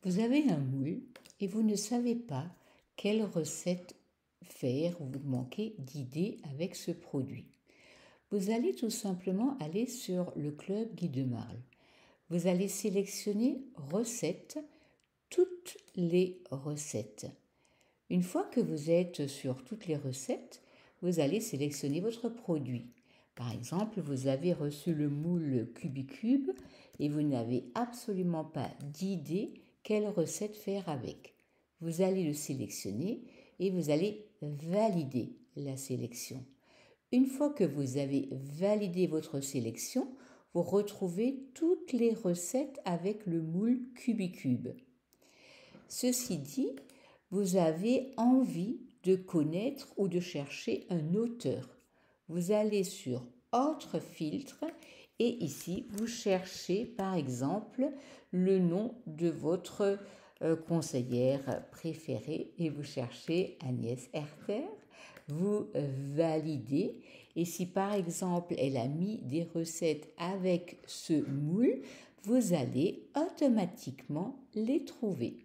Vous avez un moule et vous ne savez pas quelle recette faire ou vous manquez d'idées avec ce produit. Vous allez tout simplement aller sur le club Guy de Marle. Vous allez sélectionner recettes, toutes les recettes. Une fois que vous êtes sur toutes les recettes, vous allez sélectionner votre produit. Par exemple, vous avez reçu le moule Cubicube et vous n'avez absolument pas d'idée quelle recette faire avec. Vous allez le sélectionner et vous allez valider la sélection. Une fois que vous avez validé votre sélection, vous retrouvez toutes les recettes avec le moule Cubicube. Ceci dit, vous avez envie de connaître ou de chercher un auteur. Vous allez sur Autre filtre et ici vous cherchez par exemple le nom de votre conseillère préférée et vous cherchez Agnès Herter. Vous validez et si par exemple elle a mis des recettes avec ce moule, vous allez automatiquement les trouver.